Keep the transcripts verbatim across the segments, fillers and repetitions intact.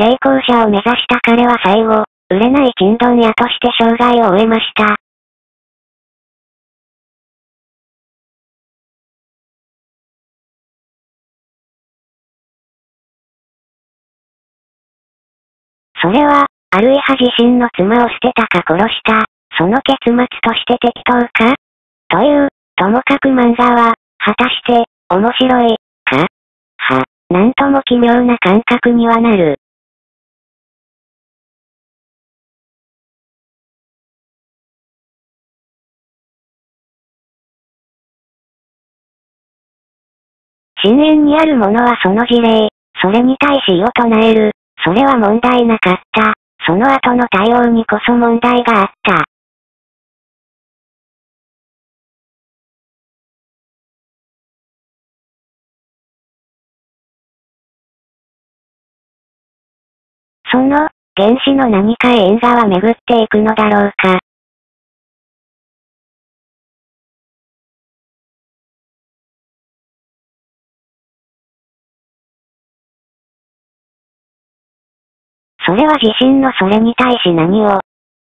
成功者を目指した彼は最後、売れないチンドン屋として生涯を終えました。それは、アルイハ自身の妻を捨てたか殺した、その結末として適当かという、ともかく漫画は、果たして、面白い、かは、なんとも奇妙な感覚にはなる。深淵にあるものはその事例、それに対し異を唱える、それは問題なかった、その後の対応にこそ問題があった。その、原子の何かへ因果は巡っていくのだろうか。それは自身のそれに対し何を、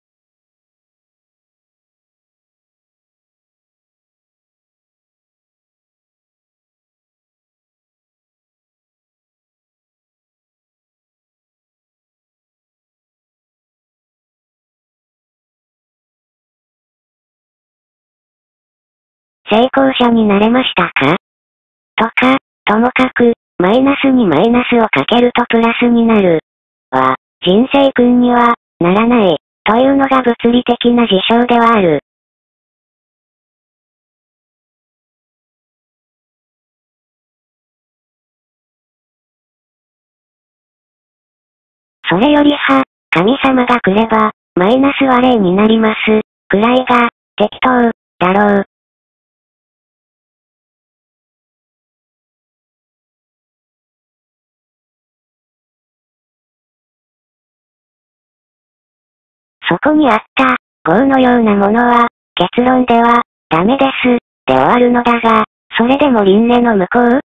成功者になれましたかとか、ともかく、マイナスにマイナスをかけるとプラスになる。は、人生君には、ならない、というのが物理的な事象ではある。それよりは、神様が来れば、マイナスは零になります、くらいが、適当、だろう。そこにあった、業のようなものは、結論では、ダメです、で終わるのだが、それでも輪廻の向こう、